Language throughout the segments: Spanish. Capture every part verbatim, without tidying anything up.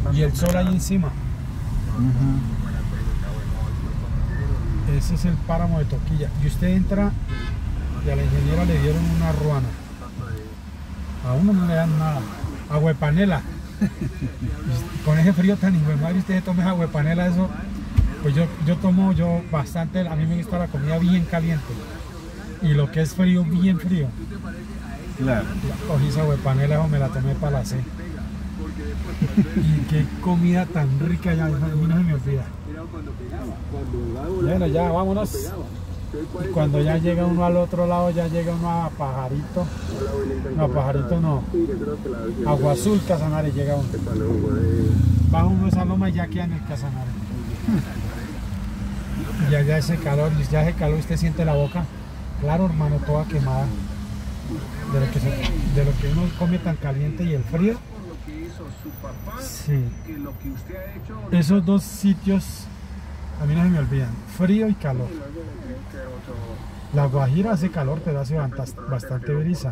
y el sol ahí encima. Uh-huh. Ese es el páramo de Toquilla. Y usted entra y a la ingeniera le dieron una ruana. A uno no le dan nada. Agua de panela. Con ese frío tan hijo de madre, usted toma agua de panela, eso. Pues yo, yo tomo yo bastante, a mí me gusta la comida bien caliente. Y lo que es frío, bien frío. Claro. Cogí esa agua de panela o me la tomé para la C. Y qué comida tan rica, ya a mí no se me olvida. Bueno, ya vámonos. Y cuando ya llega uno al otro lado, ya llega uno a Pajarito. No, a Pajarito no. Agua Azul, Casanare, llega uno. Baja uno esa loma y ya queda en el Casanare. Y allá ese calor, ya ese calor, usted siente la boca. Claro, hermano, toda quemada. De lo que, se, de lo que uno come tan caliente y el frío. Sí. Esos dos sitios a mí no se me olvidan, frío y calor. La Guajira hace calor, pero hace bastante brisa.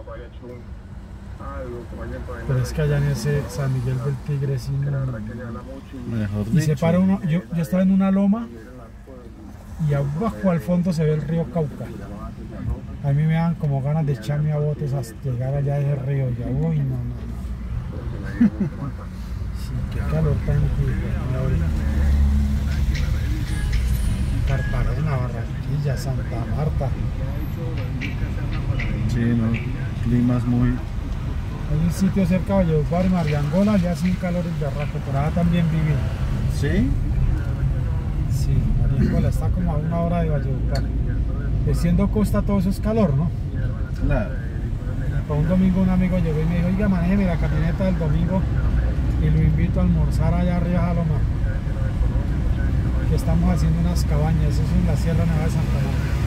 Pero es que allá en ese San Miguel del Tigre sí no, Mejor y se dicho. para uno, yo, yo estaba en una loma y abajo al fondo se ve el río Cauca. A mí me dan como ganas de echarme a botes hasta llegar allá a ese río. Ya, uy, no, no, no. Sí, qué calor tan ahorita. Cartagena, Barranquilla, Santa Marta. Sí, no, climas muy... Hay un sitio cerca de Valledupar y Mariangola, ya sin calor el berraco, por allá también viví. ¿Sí? Sí, Mariangola está como a una hora de Valledupar. Siendo costa todo eso es calor, ¿no? Claro. Para un domingo un amigo llegó y me dijo, oiga, manéjeme la camioneta del domingo y lo invito a almorzar allá arriba a Loma. Que estamos haciendo unas cabañas, eso es en la Sierra Nevada de Santa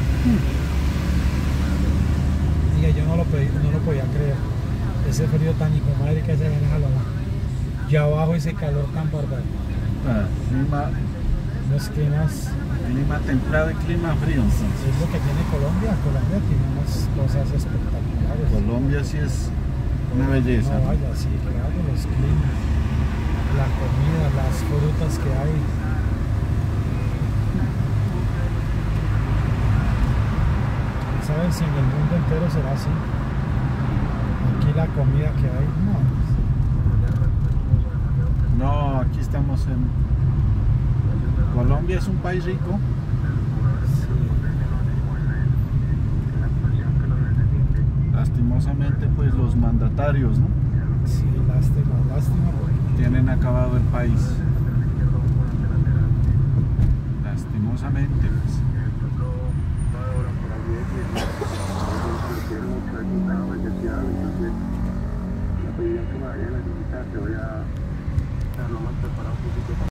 Marta. Y yo no lo, pedí, no lo podía creer. Ese frío tan hijo de madre que hace en esa loma. Y abajo ese calor tan bárbaro. Ah, clima, Los climas. clima templado y clima frío. Entonces. Es lo que tiene Colombia. Colombia tiene unas cosas espectaculares. Colombia sí es una belleza. No, vaya, sí, claro, los climas, la comida, las frutas que hay. ¿Sabes si en el mundo entero será así? Aquí la comida que hay, no. No, aquí estamos en... Colombia es un país rico. Sí. Lastimosamente, pues los mandatarios, ¿no? Sí, lástima, lástima. Porque... tienen acabado el país. Lastimosamente, pues. La pedida que me vayan a necesitar, te voy a dar lo más preparado un poquito.